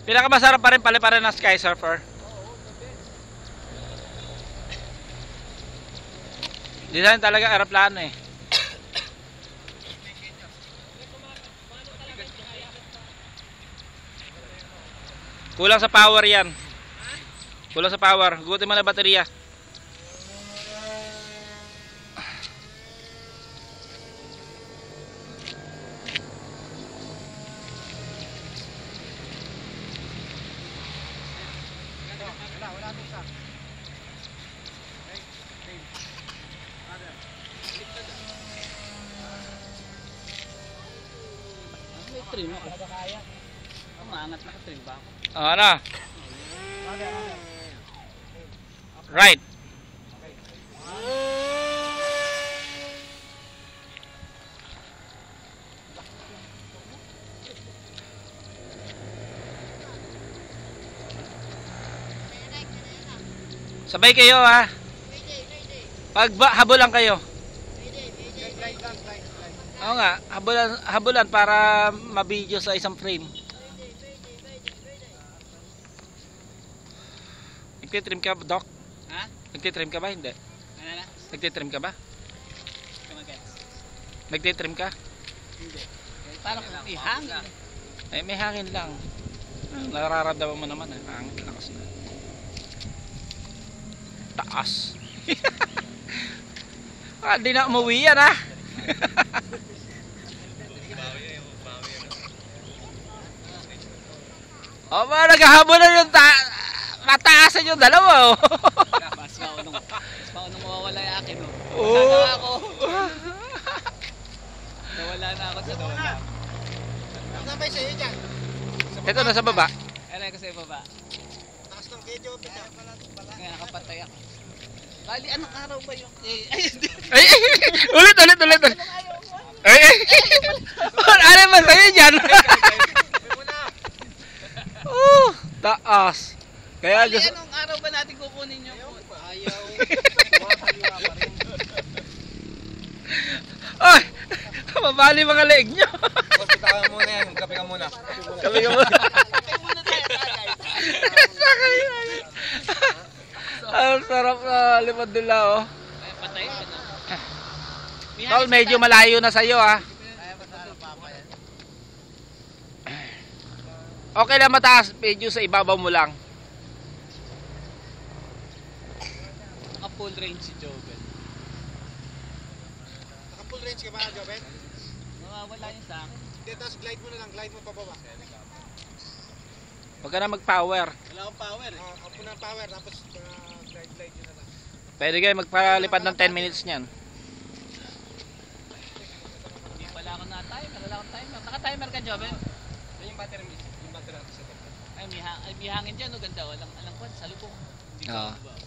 Pinakamasarap pa rin paliparan ng Sky Surfer. Design talaga aeroplano eh. Kulang sa power yan. Kulang sa power. Gugutin mo na baterya. Trim ako. Maangat na ka-trim ba ako? Ano? Right. Sabay kayo ha. Pag habulan kayo. Oo nga, habulan para ma-video sa isang frame. Nagtitrim ka, Doc? Ha? Nagtitrim ka ba? Hindi. Ano na? Nagtitrim ka ba? Kumagets. Nagtitrim ka? Hindi. Parang ihangin. Ay, may hangin lang. Nararamdaman mo naman eh. Hangin, lakas na. Taas. Hindi na umuwi yan ha. O ba, naghahabonan yung mataasan yung dalawa oh. Mas maunong mawawala yung akin oh. Oo. Sana ako. Nawala na ako sa nawala. Saan ba yung sa'yo dyan? Ito nasa baba. Aray ko sa baba. Takas ng video, pita. Ngayon nakapatay ako. Bali, anong araw ba yung... Ay, hindi. Ay, ulit. Ay. Ano ba sa'yo dyan? Taas. Kaya Bali, anong araw ba natin kukunin yung... Ayaw. Ay, mabali mga leg nyo. Boss, bitawan muna yan. Kape ka muna. Kapi ka muna. Kape muna tayo, tagay. Ang sarap na lipad nila oh. Ay, patay ka na. Tol, medyo malayo na sa'yo ah. Okay lang mataas, medyo sa ibabaw mo lang. Naka full range si Joven. Naka full range ka ba, Jobet? Mawawala yun sa akin. Hindi, tapos glide mo na lang. Glide mo pababa. Huwag ka na mag-power. Wala akong power eh. Up mo na ang power, tapos glide yun na lang. Pwede kayo magpalipad ng 10 minutes niyan. Hindi pala ako na-timer. Wala akong timer. Naka-timer ka, Joven? Yung battery mo. Yung battery natin sa top. Ay, may hangin dyan. No? Ganda. Walang kwan. Salubong. Hindi ko Oo. ba?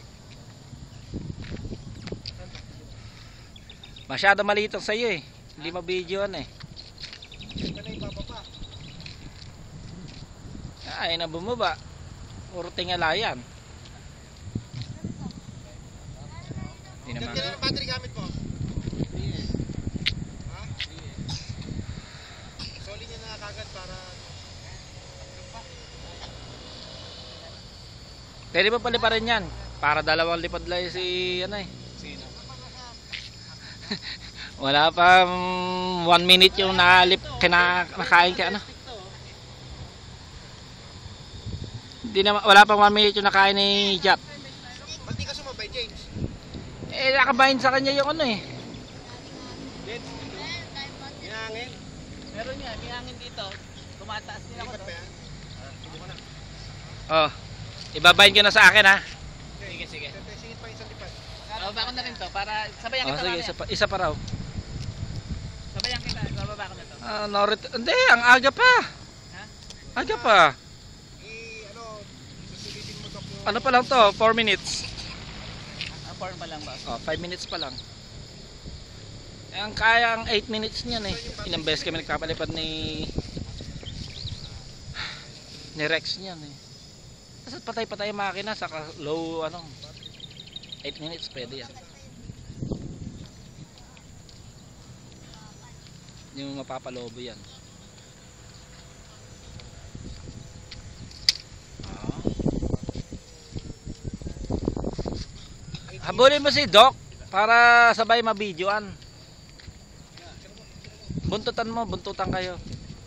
Masyado maliit ang sa'yo eh. Hindi mabidyoan eh. Ito na yung bababa. Ay na bumaba. Puro tingala yan. Hindi naman. Ganda na ng battery gamit mo. Ha? Solid nyo na kagad para... Pwede pa paliparin yan. Para dalawang lipad lang si ano eh. Sino? Wala pa 1 minute yung nakain ka ano. Hindi na, wala pang 1 minute yung nakain ni Jap. Ba't di ka sumabay, James? Eh nakabahin sa kanya yung ano eh. James? Hinangin? Meron nga. May hangin dito. Tumataas din ako. Lipat pa yan? Hindi mo na. Oh. Ibabahin ko na sa akin ha. Sige, sige. Singit pa isang lipat. Bababa ko na rin to para sabayan Oh, kita sige, mamaya. isa pa raw. Sabayan kita. Bababa ko na to. Hindi, ang aga pa. Ha? Aga pa. Susulitin mo Dok, yung... Ano pa lang to? 4 minutes. Form pa lang ba? Oh, 5 minutes pa lang. Eh, ang kaya ang 8 minutes niyan eh. Ilang beses kami nagpapalipad ni Rex niyan eh. Kasi patay-patay ang makina sa low ano. 8 minutes pwede yan. Yung mapapalobo yan. Habulin mo si Doc para sabay mabidyoan. Buntutan mo, buntutan kayo.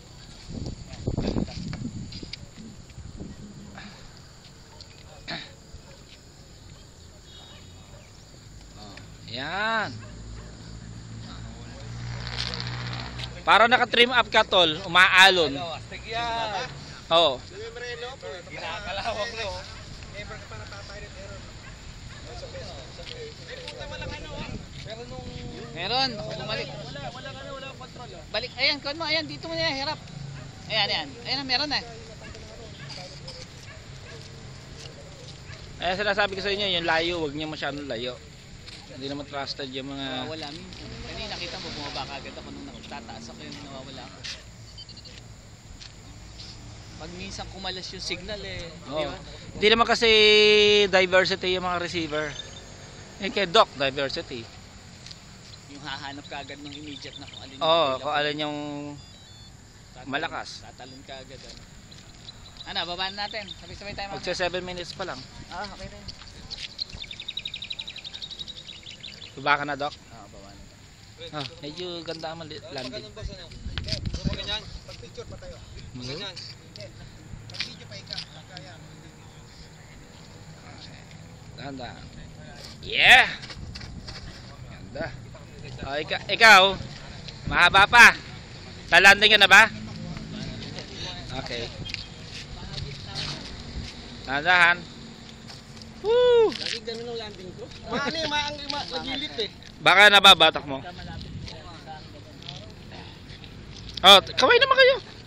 Yan. Para naka-trim up ka tol, umaalon. Astig yan. Oo. Lumimreno po. Kinakalawang no. Never ka pa napapilot error. Pero nung... Meron, bumalik. Wala control. Balik, ayan, kuwan mo, ayan, dito mo na hirap. Ayan, ayan, meron na. Kaya sinasabi ko sa inyo, yung layo, wag niyo masyadong layo. Hindi naman trusted yung mga... Nawawala minsan. Kanina nakita mo, bumaba ka agad ako nung tataas ako yung nawawala ako. Pag minsan kumalas yung signal eh. Di Oo. ba? Hindi naman kasi diversity yung mga receiver. Eh kay Doc, diversity. Yung hahanap ka agad ng immediate na kung alin yung Oo, available. kung alin yung Tatalon- malakas. Tatalon ka agad. Ano, babaan natin. Sabay-sabay tayo magsa 7 minutes pa lang. Okay rin. Baba ka na, Doc. Babaan. Ah, medyo ganda ang landing. Puro ganyan. Pag-picture pa tayo. Ganyan. Pag-video pa ika. Kaya. Ganda. Yeah! Ganda. Oh, ikaw, mahaba pa. Talanding ka na ba? Okay. Tandahan. Woo! Lagi ganun ang landing ko. Magilit eh. Baka nababatak mo. Oh, kaway naman kayo.